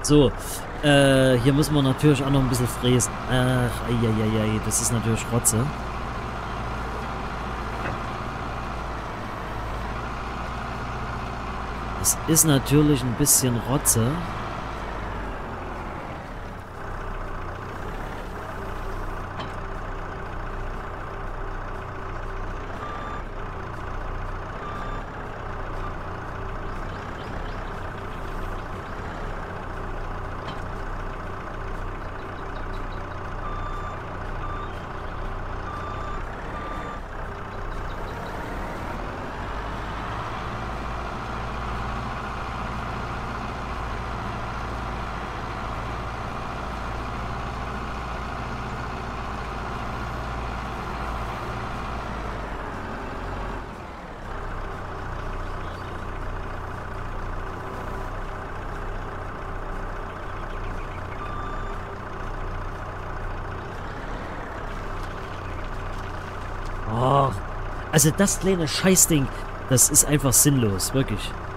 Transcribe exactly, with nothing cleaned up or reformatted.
So, äh, hier müssen wir natürlich auch noch ein bisschen fräsen. Ach, eieiei, das ist natürlich Rotze. Es ist natürlich ein bisschen Rotze. Oh, also das kleine Scheißding, das ist einfach sinnlos, wirklich.